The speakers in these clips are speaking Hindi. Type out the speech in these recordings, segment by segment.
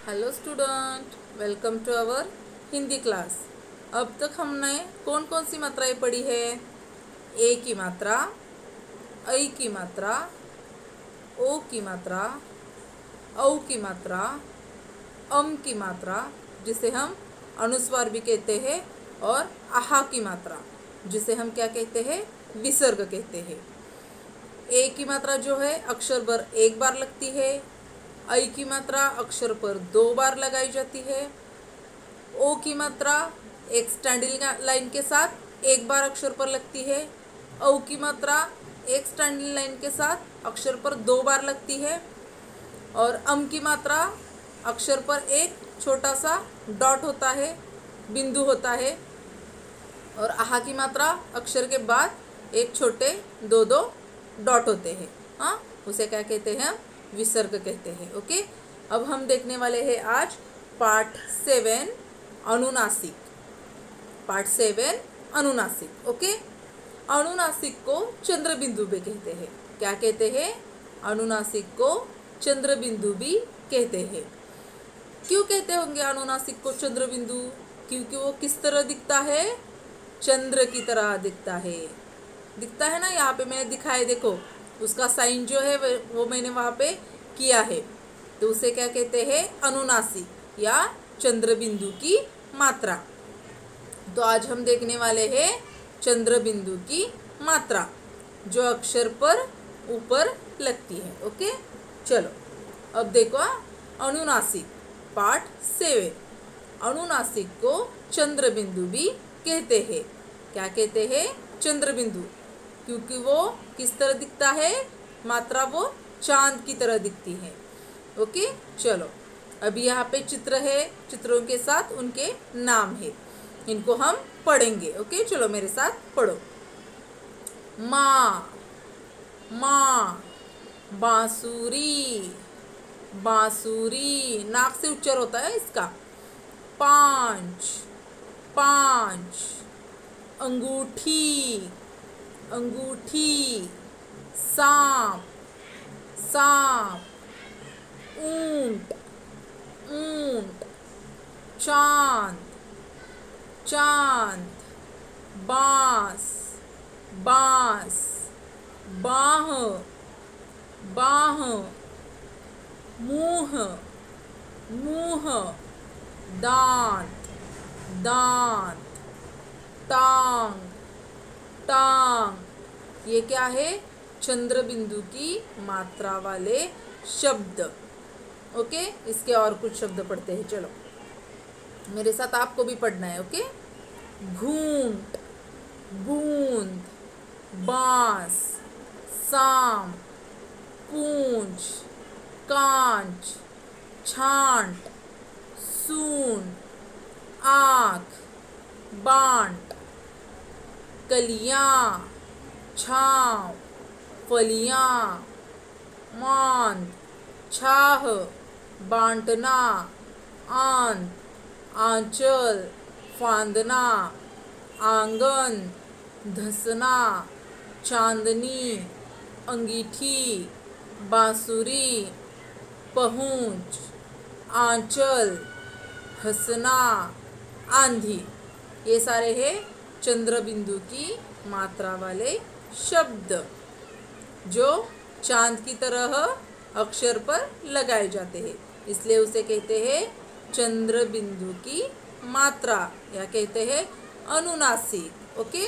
Hello student, welcome to our Hindi class. अब तक हमने कौन कौन सी मात्राएं पढ़ी है? ए की मात्रा, ऐ की मात्रा, ओ की मात्रा, औ की मात्रा, की मात्रा जिसे हम अनुस्वार भी कहते हैं, और आहा की मात्रा जिसे हम क्या कहते हैं? विसर्ग कहते हैं। ए की मात्रा जो है अक्षर पर एक बार लगती है। ऐ की मात्रा अक्षर पर 2 बार लगाई जाती है। ओ की मात्रा एक स्टैंडिंग लाइन के साथ एक बार अक्षर पर लगती है। औ की मात्रा एक स्टैंडिंग लाइन के साथ अक्षर पर 2 बार लगती है। और की मात्रा अक्षर पर एक छोटा सा डॉट होता है, बिंदु होता है। और आहा की मात्रा अक्षर के बाद एक छोटे 2 डॉट होते हैं। हाँ, उसे क्या कहते हैं? हम विसर्ग कहते हैं। ओके, अब हम देखने वाले हैं आज पार्ट 7 अनुनासिक। पार्ट 7 अनुनासिक। ओके, अनुनासिक को चंद्र बिंदु भी कहते हैं। क्या कहते हैं? अनुनासिक को चंद्र बिंदु भी कहते हैं। क्यों कहते होंगे अनुनासिक को चंद्र बिंदु? क्योंकि वो किस तरह दिखता है? चंद्र की तरह दिखता है। दिखता है ना, यहाँ पे मैंने दिखाया, देखो उसका साइन जो है वो मैंने वहाँ पे किया है। तो उसे क्या कहते हैं? अनुनासिक या चंद्र बिंदु की मात्रा। तो आज हम देखने वाले हैं चंद्र बिंदु की मात्रा जो अक्षर पर ऊपर लगती है। ओके, चलो अब देखो अनुनासिक पार्ट 7। अनुनासिक को चंद्र बिंदु भी कहते हैं। क्या कहते हैं? चंद्र बिंदु, क्योंकि वो किस तरह दिखता है? मात्रा वो चांद की तरह दिखती है। ओके, चलो अभी यहाँ पे चित्र है, चित्रों के साथ उनके नाम है, इनको हम पढ़ेंगे। ओके, चलो मेरे साथ पढ़ो। माँ, माँ, बांसुरी, बांसुरी, नाक से उच्चार होता है इसका। 5, 5, अंगूठी, अंगूठी, सांप, सांप, ऊंट, ऊंट, चांद, चांद, बांस, बांस, बाह, बाह, मुंह, मुंह, दांत, दांत, टांग, टांग। ये क्या है? चंद्र बिंदु की मात्रा वाले शब्द। ओके, इसके और कुछ शब्द पढ़ते हैं। चलो मेरे साथ आपको भी पढ़ना है। ओके, घूंट, बूंद, बांस, सांप, पूंछ, कांच, छांट, सूंड, आँख, बांट, कलियाँ, छाँव, फलियाँ, मांद, छाह, बांटना, आंत, आंचल, फांदना, आंगन, धसना, चांदनी, अंगीठी, बांसुरी, पहुँच, आंचल, हंसना, आंधी। ये सारे हैं चंद्र बिंदु की मात्रा वाले शब्द जो चांद की तरह अक्षर पर लगाए जाते हैं, इसलिए उसे कहते हैं चंद्र बिंदु की मात्रा, या कहते हैं अनुनासिक। ओके,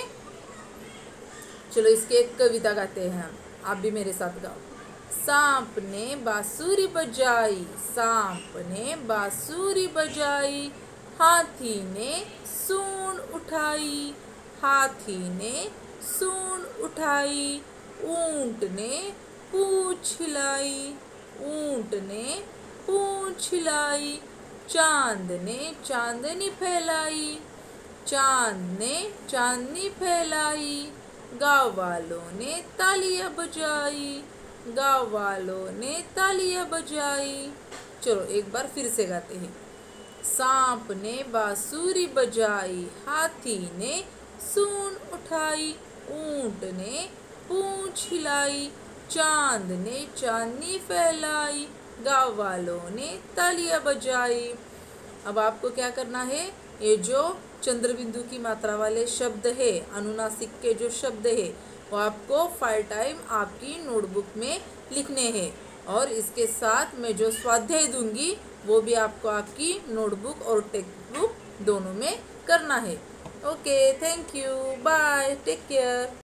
चलो इसकी एक कविता गाते हैं हम, आप भी मेरे साथ गाओ। सांप ने बांसुरी बजाई, सांप ने बांसुरी बजाई, हाथी ने सूंड उठाई, हाथी ने सूंड उठाई, ऊंट ने पूंछ हिलाई, ऊंट ने पूंछ हिलाई, चांद ने चांदनी फैलाई, चांद ने चांदनी फैलाई, गाँव वालों ने तालियां बजाई, गाँव वालों ने तालियां बजाई। चलो एक बार फिर से गाते हैं। सांप ने बांसुरी बजाई, हाथी ने सूंड उठाई, ऊंट ने पूंछ हिलाई, चांद ने चांदनी फैलाई, गांव वालों ने तालियां बजाई। अब आपको क्या करना है, ये जो चंद्रबिंदु की मात्रा वाले शब्द है, अनुनासिक के जो शब्द है, वो आपको 5 टाइम आपकी नोटबुक में लिखने हैं। और इसके साथ मैं जो स्वाध्याय दूंगी वो भी आपको आपकी नोटबुक और टेक्स्ट बुक दोनों में करना है। Okay, thank you, bye, take care.